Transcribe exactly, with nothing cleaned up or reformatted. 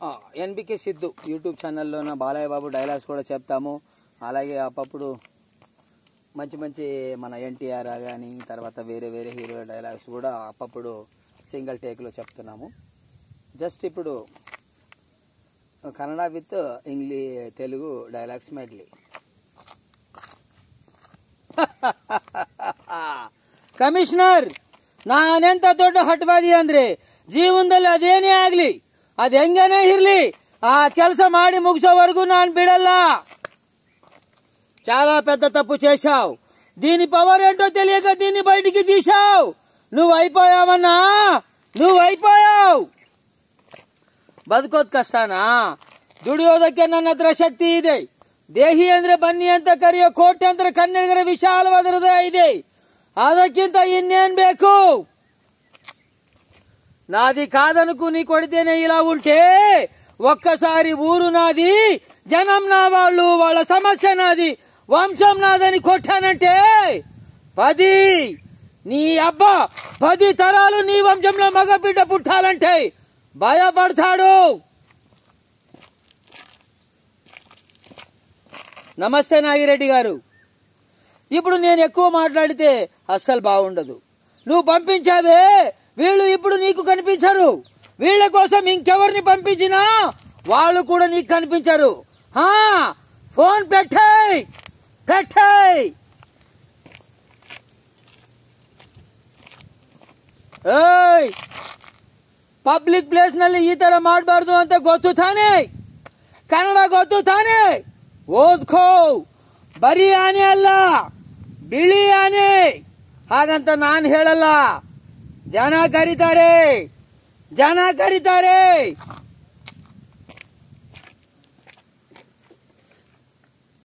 NBK Siddhu YouTube ఛానల్లోన Balayya Babu dialogues కూడా చెప్తాము. అలాగే అప్పుడు మంచి మంచి మన ఎన్టీఆర్ కానీ తర్వాత వేరే వేరే హీరో డైలాగ్స్ కూడా అప్పుడు సింగిల్ టేక్లో చెప్తున్నాము. జస్ట్ ఇప్పుడు Kannada with English Telugu dialogues medley. Commissioner, ನಾನೆಂತ ದೊಡ್ಡ ಹಟ್ವಾದಿ ಅಂದ್ರೆ ಜೀವನದಲ್ಲಿ ಅದೇನೇ ಆಗ್ಲಿ ಅದ್ ಹೆಂಗನೇ ಇರ್ಲಿ ಆ ಕೆಲಸ ಮಾಡಿ ಮುಗಿಸೋವರೆಗೂ ನಾನು ಬಿಡಲ್ಲ. చాలా పెద్ద తప్పు చేశావు. దీని పవర్ ఏంటో తెలియక దీన్ని బయటికి తీశావు. నువ్వు అయిపోయావన్నా, నువ్వు అయిపోయావు. ಬದುಕೋದ್ ಕಷ್ಟನಾ? ದುಡಿಯೋದಕ್ಕೆ ನನ್ನ ಹತ್ರ ಶಕ್ತಿ ಇದೆ. ದೇಹಿ ಅಂದ್ರೆ ಬನ್ನಿ ಅಂತ ಕರೆಯೋ ಕೋಟ್ಯಂತರ ಕನ್ನಡಿಗರ ವಿಶಾಲವಾದ ಹೃದಯ ಇದೆ. ಅದಕ್ಕಿಂತ ಇನ್ನೇನ್ ಬೇಕು? నాది కాదనుకు నీ కొడితేనే ఇలా ఉంటే ఒక్కసారి ఊరు నాది, జనం నా వాళ్ళు, వాళ్ళ సమస్య నాది, వంశం నాదని కొట్టానంటే పది నీ అబ్బా పది తరాలు నీ వంశంలో మగ బిడ్డ పుట్టాలంటే భయపడతాడు. నమస్తే నాగిరెడ్డి గారు. ఇప్పుడు నేను ఎక్కువ మాట్లాడితే అస్సలు బాగుండదు. నువ్వు పంపించావే వీళ్ళు ఇప్పుడు నీకు కనిపించరు. వీళ్ళ కోసం ఇంకెవరిని పంపించినా వాళ్ళు కూడా నీకు కనిపించరు. ఫోన్ పెట్టేయ్ పెట్టేయ్. ಏಯ್, ಪಬ್ಲಿಕ್ ಪ್ಲೇಸ್ ನಲ್ಲಿ ಈ ತರ ಮಾಡಬಾರ್ದು ಅಂತ ಗೊತ್ತು ತಾನೆ? ಕನ್ನಡ ಗೊತ್ತು ತಾನೆ? ಓದ್ಕೋ. ಬರೀ ಆನೆ ಅಲ್ಲ, ಬಿಳಿ ಆನೆ. ಹಾಗಂತ ನಾನು ಹೇಳಲ್ಲ. ಜನ ಕರೀತಾರೆ, ಜನ ಕರೀತಾರೆ.